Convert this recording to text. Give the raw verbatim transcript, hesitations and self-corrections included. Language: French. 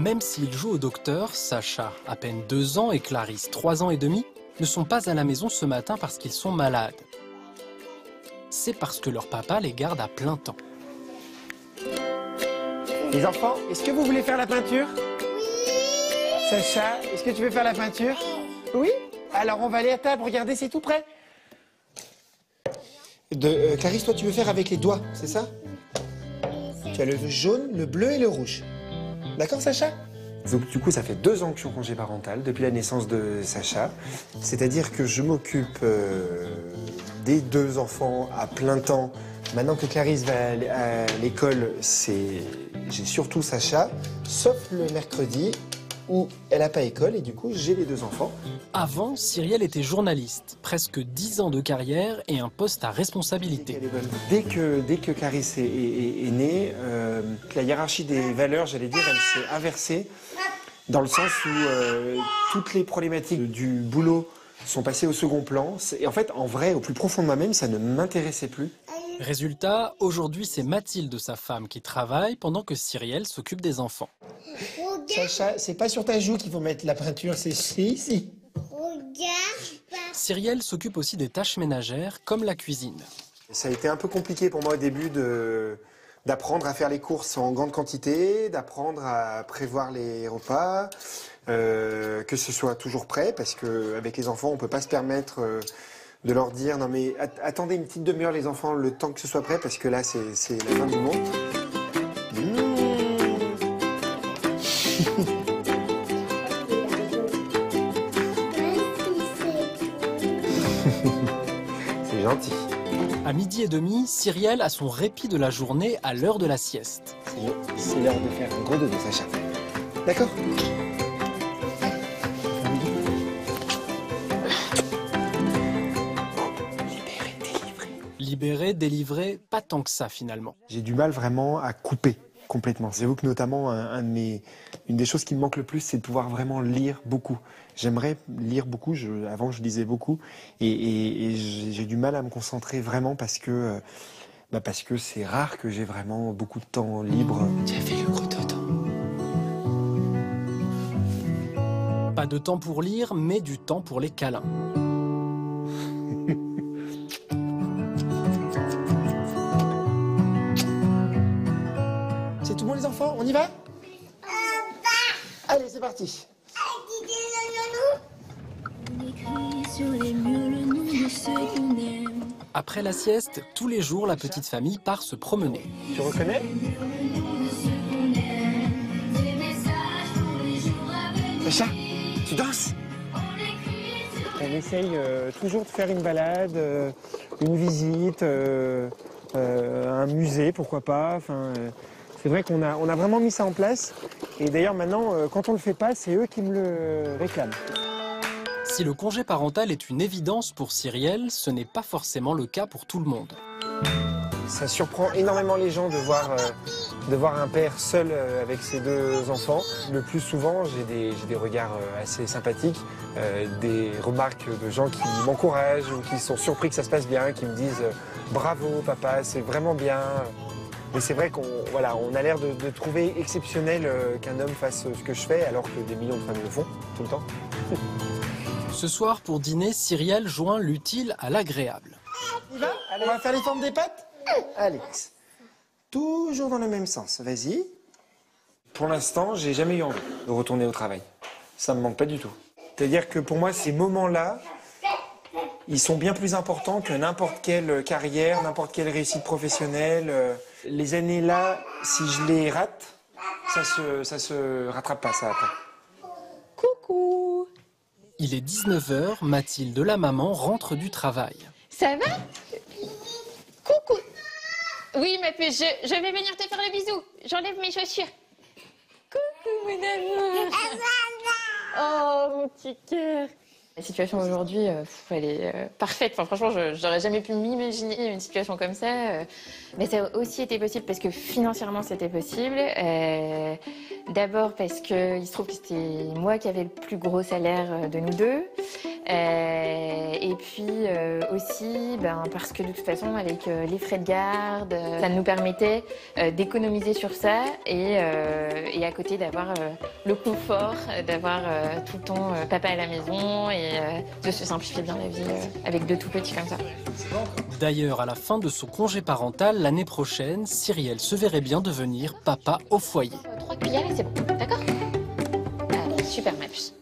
Même s'ils jouent au docteur, Sacha, à peine deux ans, et Clarisse, trois ans et demi, ne sont pas à la maison ce matin parce qu'ils sont malades. C'est parce que leur papa les garde à plein temps. Les enfants, est-ce que vous voulez faire la peinture? Oui. Sacha, est-ce que tu veux faire la peinture? Oui. Alors on va aller à table, regardez, c'est tout prêt. De, euh, Clarisse, toi tu veux faire avec les doigts, c'est ça? Tu as le jaune, le bleu et le rouge. D'accord, Sacha? Donc du coup, ça fait deux ans que je suis en congé parental, depuis la naissance de Sacha. C'est-à-dire que je m'occupe euh, des deux enfants à plein temps. Maintenant que Clarisse va à l'école, c'est j'ai surtout Sacha, sauf le mercredi où elle n'a pas école et du coup, j'ai les deux enfants. Avant, Cyrielle était journaliste, presque dix ans de carrière et un poste à responsabilité. Dès que, dès que Clarisse est, est, est née, euh, la hiérarchie des valeurs, j'allais dire, elle s'est inversée dans le sens où euh, toutes les problématiques du boulot sont passées au second plan. Et en fait, en vrai, au plus profond de moi-même, ça ne m'intéressait plus. Résultat, aujourd'hui, c'est Mathilde, sa femme, qui travaille pendant que Cyrielle s'occupe des enfants. Sacha, c'est pas sur ta joue qu'il faut mettre la peinture, c'est ici. Cyrielle s'occupe aussi des tâches ménagères, comme la cuisine. Ça a été un peu compliqué pour moi au début de, d'apprendre à faire les courses en grande quantité, d'apprendre à prévoir les repas, euh, que ce soit toujours prêt, parce qu'avec les enfants, on peut pas se permettre euh, de leur dire « Non mais at attendez une petite demi-heure les enfants, le temps que ce soit prêt, parce que là, c'est la fin du monde. » C'est gentil. À midi et demi, Cyrielle a son répit de la journée à l'heure de la sieste. C'est l'heure de faire un gros dodo, Sacha. D'accord? Libéré, délivré. Libéré, délivré, pas tant que ça finalement. J'ai du mal vraiment à couper complètement. J'avoue que notamment, un, un de mes, une des choses qui me manque le plus, c'est de pouvoir vraiment lire beaucoup. J'aimerais lire beaucoup, je, avant je lisais beaucoup, et, et, et j'ai du mal à me concentrer vraiment parce que bah parce que c'est rare que j'ai vraiment beaucoup de temps libre. Tu as fait le gros dodo. Pas de temps pour lire, mais du temps pour les câlins. C'est tout bon les enfants, on y va? Allez, c'est parti. Après la sieste, tous les jours, la petite famille part se promener. Tu reconnais? Sacha, tu danses? On essaye euh, toujours de faire une balade, euh, une visite, euh, euh, un musée, pourquoi pas. Enfin, euh, c'est vrai qu'on a, on a vraiment mis ça en place. Et d'ailleurs, maintenant, euh, quand on ne le fait pas, c'est eux qui me le réclament. Si le congé parental est une évidence pour Cyrielle, ce n'est pas forcément le cas pour tout le monde. Ça surprend énormément les gens de voir, euh, de voir un père seul euh, avec ses deux enfants. Le plus souvent, j'ai des, j'ai des regards euh, assez sympathiques, euh, des remarques de gens qui m'encouragent ou qui sont surpris que ça se passe bien, qui me disent euh, « Bravo papa, c'est vraiment bien ». Mais c'est vrai qu'on voilà, on a l'air de, de trouver exceptionnel euh, qu'un homme fasse ce que je fais, alors que des millions de femmes le font tout le temps. Ce soir, pour dîner, Cyrielle joint l'utile à l'agréable. On va, on va faire les formes des pattes? Alex, toujours dans le même sens, vas-y. Pour l'instant, j'ai jamais eu envie de retourner au travail. Ça me manque pas du tout. C'est-à-dire que pour moi, ces moments-là, ils sont bien plus importants que n'importe quelle carrière, n'importe quelle réussite professionnelle. Les années-là, si je les rate, ça se, ça se rattrape pas, ça, après. Coucou. Il est dix-neuf heures, Mathilde, la maman, rentre du travail. Ça va? Coucou. Oui, ma puce, je, je vais venir te faire le bisou. J'enlève mes chaussures. Coucou, mon amour. Oh, mon petit cœur. La situation aujourd'hui, euh, elle est euh, parfaite. Enfin, franchement, je n'aurais jamais pu m'imaginer une situation comme ça. Euh, mais ça a aussi été possible parce que financièrement, c'était possible. Euh, D'abord parce qu'il se trouve que c'était moi qui avais le plus gros salaire de nous deux. Euh, et puis euh, aussi, ben, parce que de toute façon, avec euh, les frais de garde, euh, ça nous permettait euh, d'économiser sur ça et, euh, et à côté d'avoir euh, le confort, d'avoir euh, tout le temps euh, papa à la maison et euh, de se simplifier bien la vie euh, avec deux tout petits comme ça. D'ailleurs, à la fin de son congé parental, l'année prochaine, Cyrielle se verrait bien devenir papa au foyer. Trois cuillères et c'est bon, d'accord? Allez, super match.